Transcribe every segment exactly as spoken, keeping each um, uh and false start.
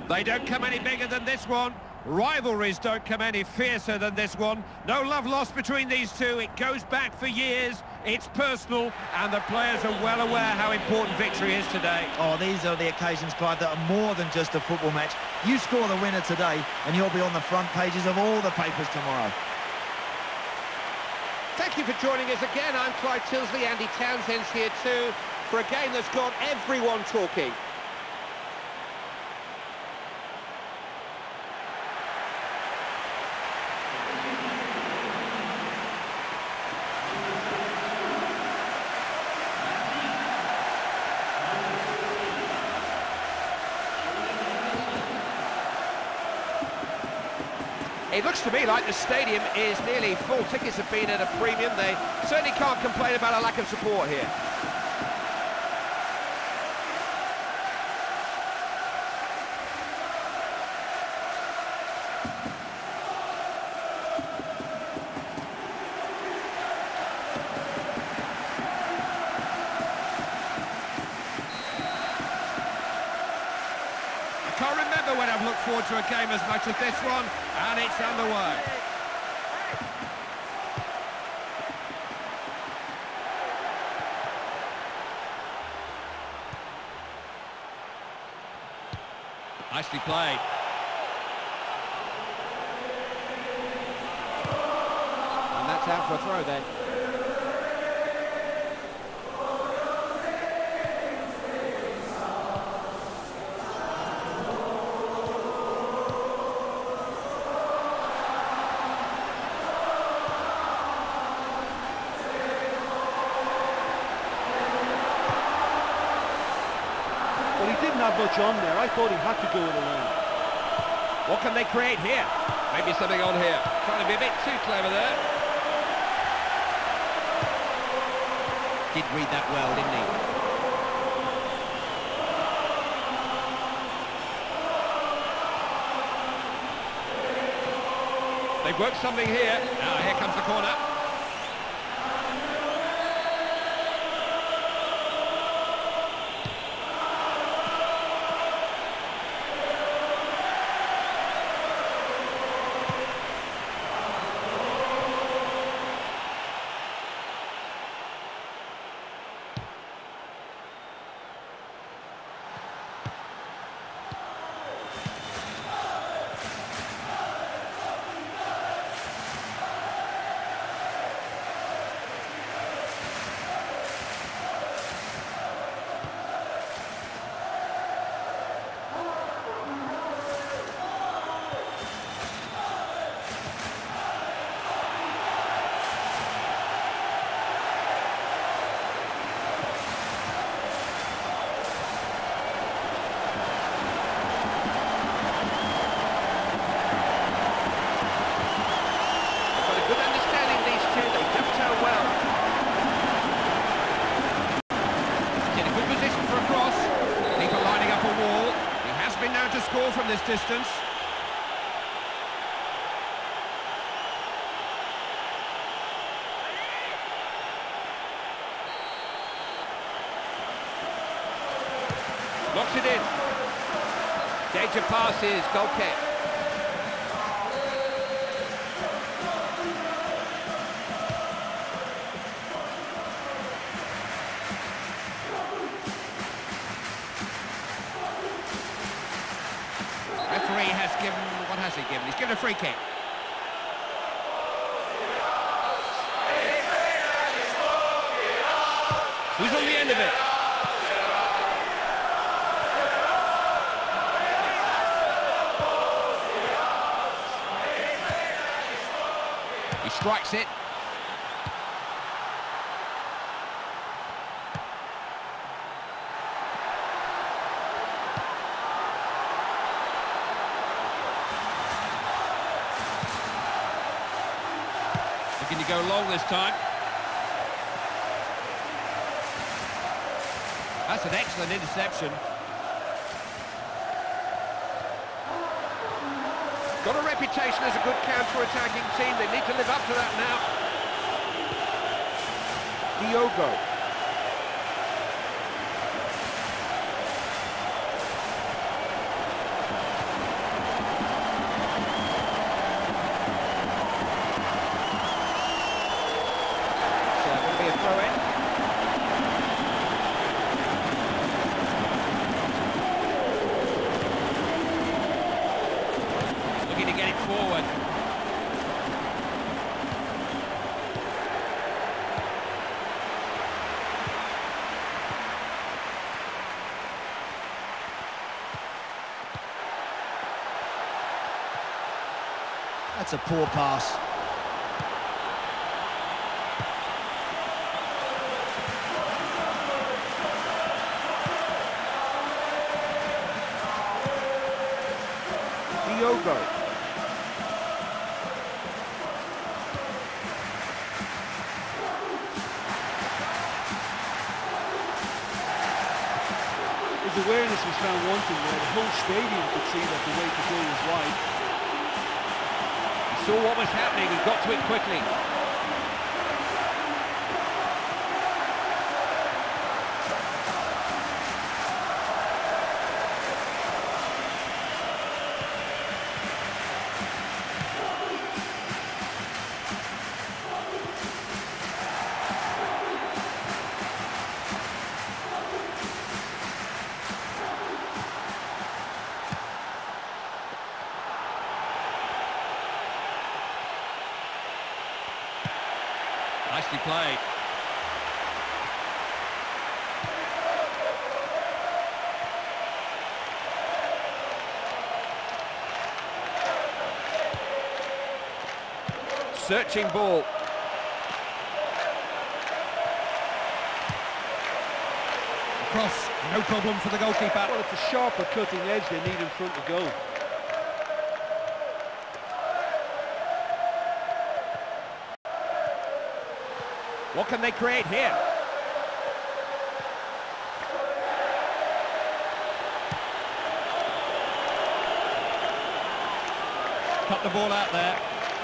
They don't come any bigger than this one. Rivalries don't come any fiercer than this one. No love lost between these two. It goes back for years. It's personal, and the players are well aware how important victory is today. Oh, these are the occasions, Clive, that are more than just a football match. You score the winner today, and you'll be on the front pages of all the papers tomorrow. Thank you for joining us again. I'm Clive Tilsley. Andy Townsend's here too for a game that's got everyone talking. It looks to me like the stadium is nearly full. Tickets have been at a premium. They certainly can't complain about a lack of support here. I can't remember when I've looked forward to a game as much as this one, and it's underway. Nicely played. And that's out for a throw then. Well, he didn't have much on there. I thought he had to go it alone. What can they create here? Maybe something on here. Trying to be a bit too clever there. Did read that well, didn't he? They've worked something here. Now here comes the corner. To score from this distance. Locks it in. Danger passes, goal kick. Referee has given, what has he given? He's given a free kick. Who's on the end of it? He strikes it. Looking to go long this time. That's an excellent interception. Got a reputation as a good counter-attacking team. They need to live up to that now. Diogo. forward. That's a poor pass. Diogo. His awareness was found wanting there. The whole stadium could see that the way to go was wide. He saw what was happening and got to it quickly. Nicely played. Searching ball. Cross, no problem for the goalkeeper. Well, it's a sharper cutting edge they need in front of goal. What can they create here? Cut the ball out there.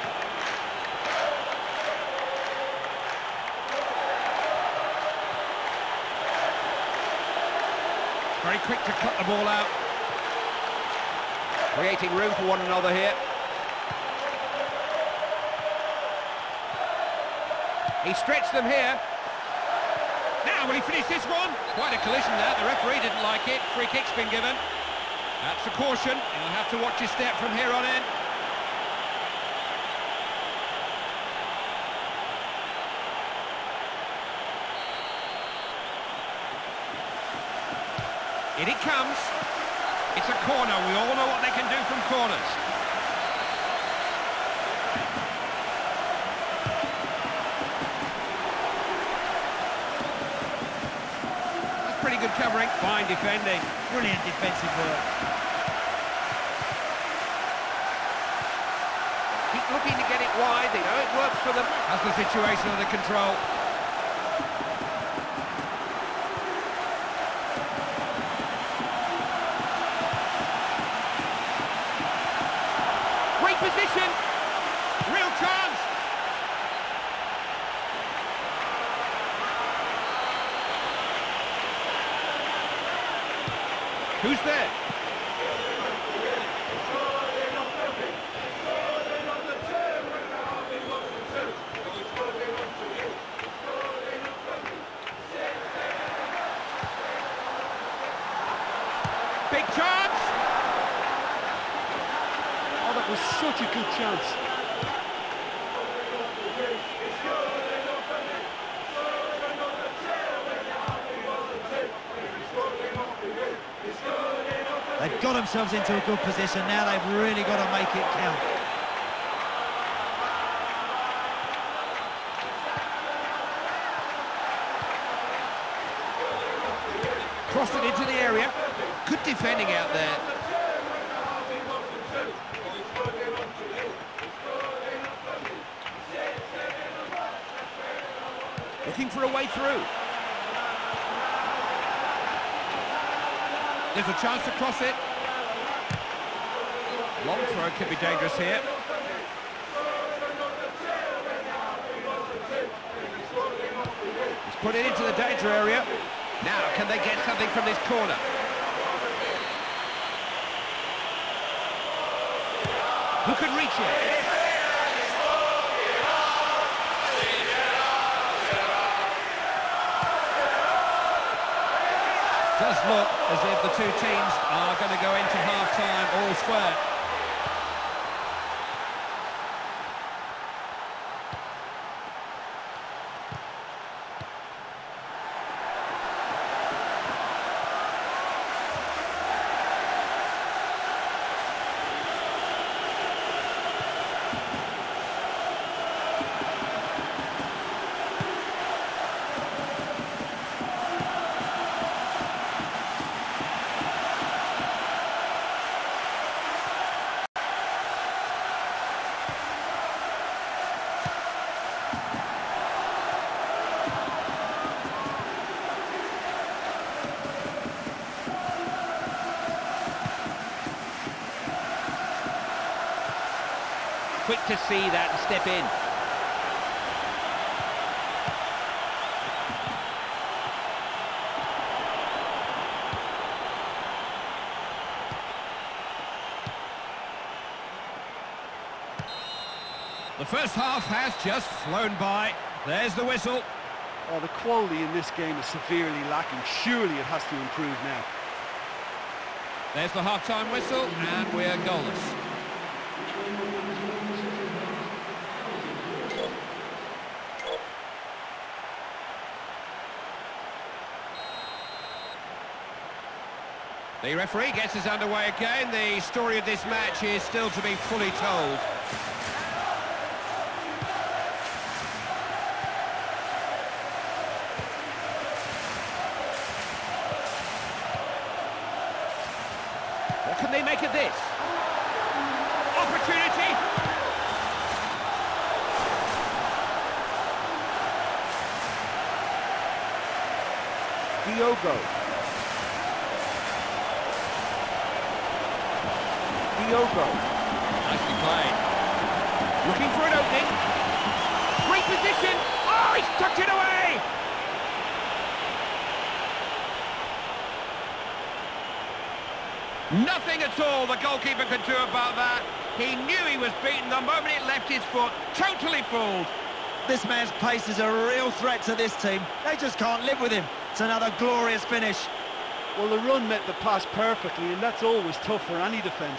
Very quick to cut the ball out. Creating room for one another here. He stretched them here. Now, will he finish this one? Quite a collision there. The referee didn't like it. Free kick's been given. That's a caution. You'll have to watch your step from here on in. In it comes. It's a corner. We all know what they can do from corners. That's pretty good covering. Fine defending. Brilliant defensive work. Keep looking to get it wide. They know it works for them. Has the situation under control. Great position. Real chance. Who's there? Big chance. Oh, that was such a good chance. They've got themselves into a good position. Now they've really got to make it count. Crossed it into the area. Good defending out there. Looking for a way through. There's a chance to cross it. Long throw could be dangerous here. He's put it into the danger area. Now, can they get something from this corner? Who can reach it? Does look as if the two teams are going to go into half-time all square. quick to see that and step in. The first half has just flown by. There's the whistle. Oh, the quality in this game is severely lacking. Surely it has to improve now. There's the half-time whistle, and we're goalless. The referee gets us underway again. The story of this match is still to be fully told. What can they make of this? Opportunity! Diogo. Diogo. Nicely played. Looking for an opening. Great position. Oh, he's tucked it away! Nothing at all the goalkeeper could do about that. He knew he was beaten the moment it left his foot. Totally fooled. This man's pace is a real threat to this team. They just can't live with him. It's another glorious finish. Well, the run met the pass perfectly, and that's always tough for any defence.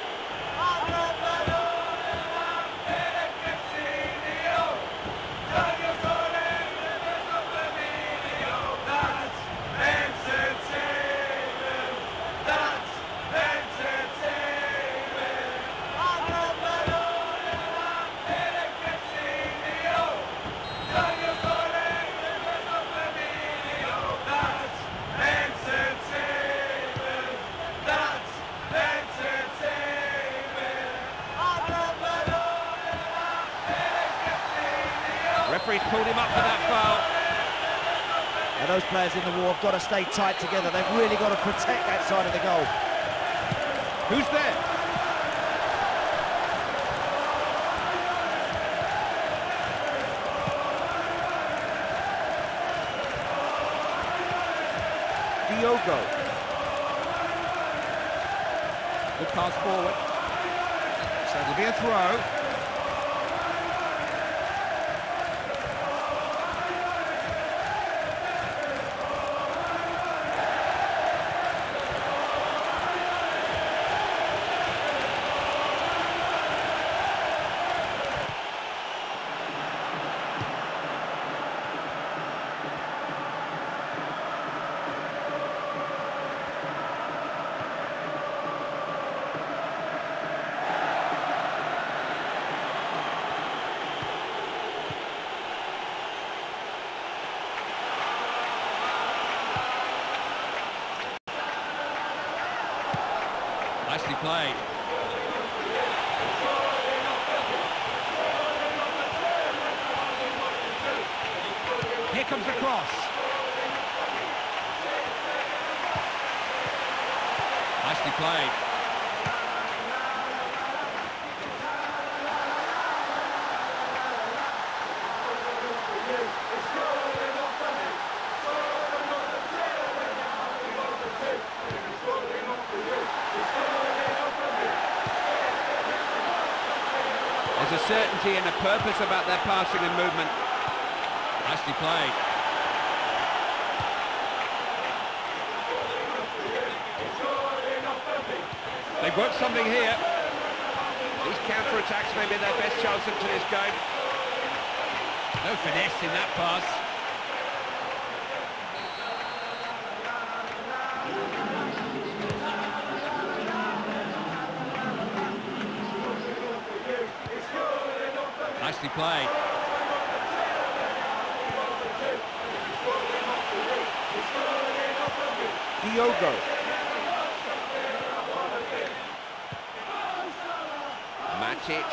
Referee's pulled him up for that foul. Now those players in the war have got to stay tight together. They've really got to protect that side of the goal. Who's there? Diogo. Good pass forward. So it'll be a throw. Nicely played. Here comes the cross. Nicely played. There's a certainty and a purpose about their passing and movement. Nicely played. They've worked something here. These counter-attacks may be their best chance into this game. No finesse in that pass. Nicely played. Diogo. Matic.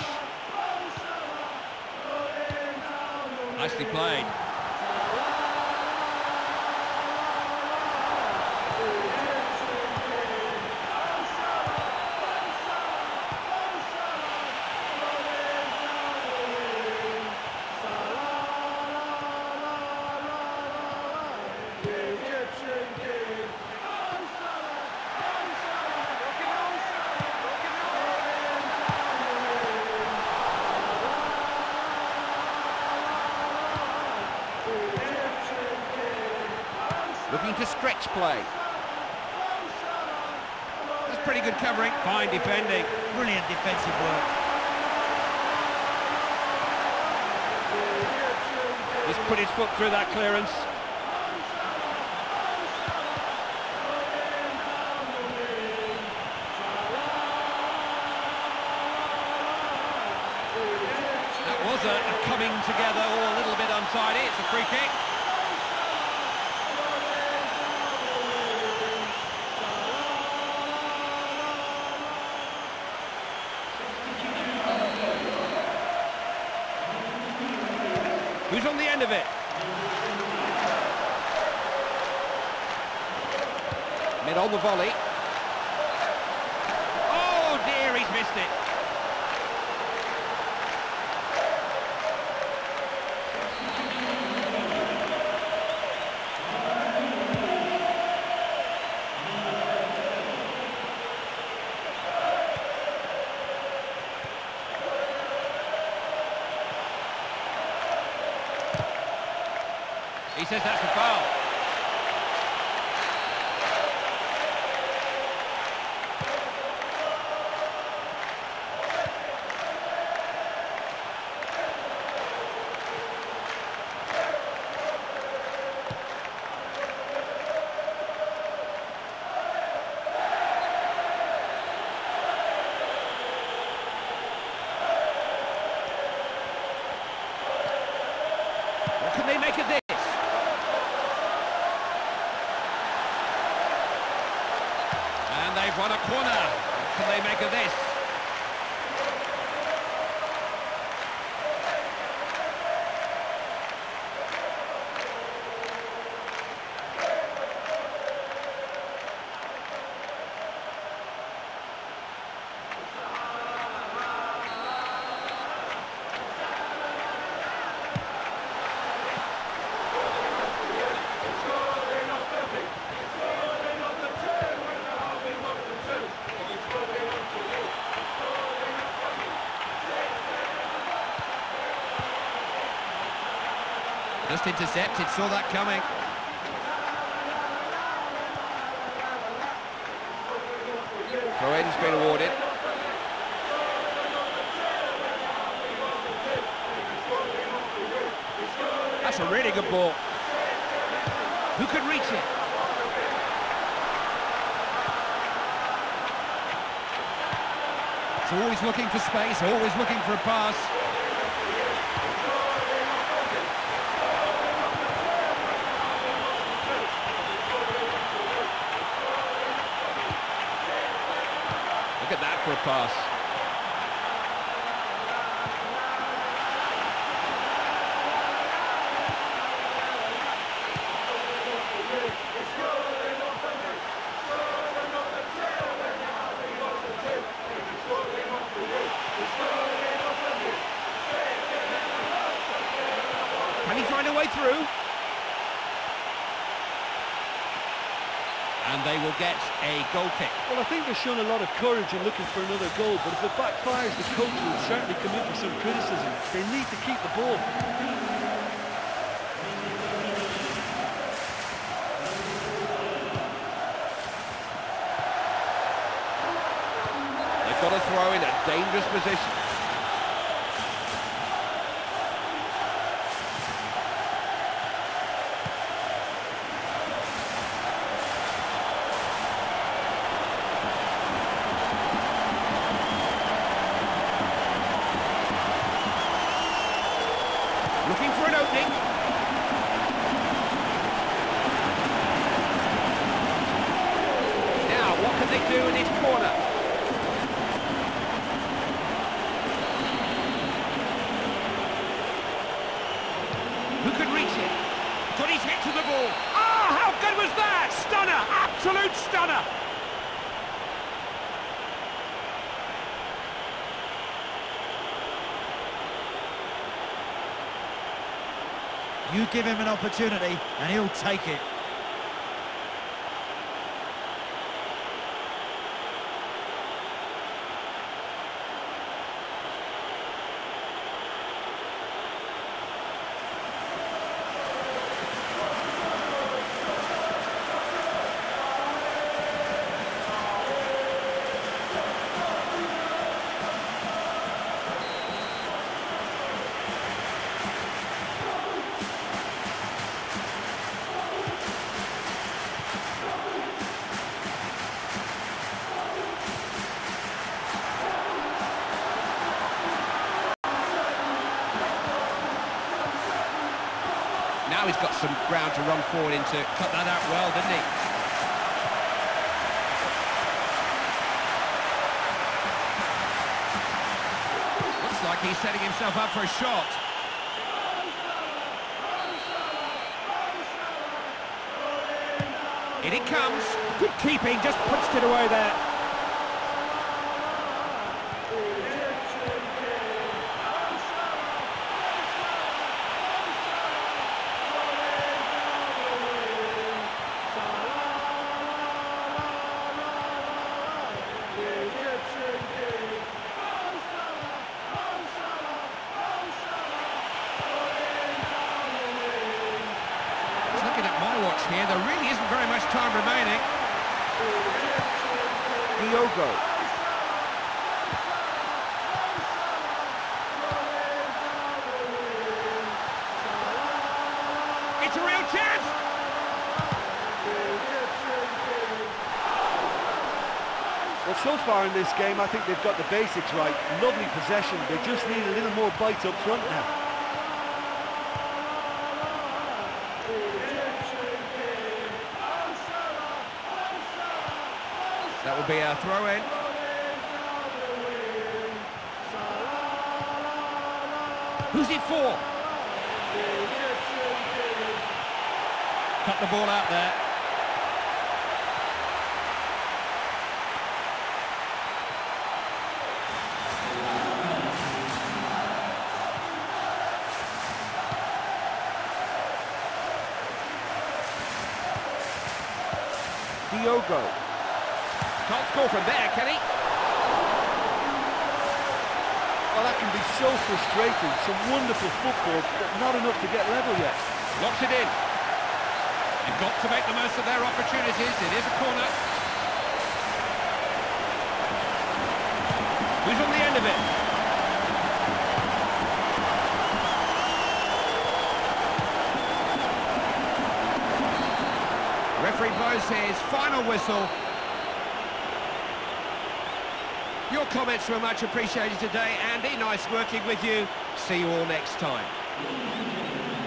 Nicely played. stretch play. That's pretty good covering. Fine defending. Brilliant defensive work. He's put his foot through that clearance. That was a, a coming together, or a little bit untidy. It's a free kick. Who's on the end of it? Mid on the volley. Oh dear, he's missed it. He says that's a foul. What can they make of this? They've won a corner. What can they make of this? Just intercepted, saw that coming. Throw-in's been awarded. That's a really good ball. Who could reach it? It's always looking for space, always looking for a pass. Look at that for a pass. Can he find a way through? And they will get a goal kick. Well, I think they're showing a lot of courage in looking for another goal, but if it backfires, the coach will certainly come in for some criticism. They need to keep the ball. They've got to throw in a dangerous position. Looking for an opening. Now, what can they do in this corner? Who could reach it? Got his head to the ball. Ah, how good was that? Stunner! Absolute stunner! You give him an opportunity and he'll take it. Now he's got some ground to run forward into. Cut that out well, didn't he? Looks like he's setting himself up for a shot. In it comes. Good keeping, just punched it away there. Looking at my watch here, there really isn't very much time remaining. Diogo. It's a real chance! Well, so far in this game, I think they've got the basics right. Lovely possession. They just need a little more bite up front now. That will be a throw-in. Who's it for? Cut the ball out there. Diogo. Can't score from there, can he? Well, that can be so frustrating. Some wonderful football, but not enough to get level yet. Locks it in. They've got to make the most of their opportunities. It is a corner. Who's on the end of it? Referee blows his final whistle. Your comments were much appreciated today, Andy. Nice working with you. See you all next time.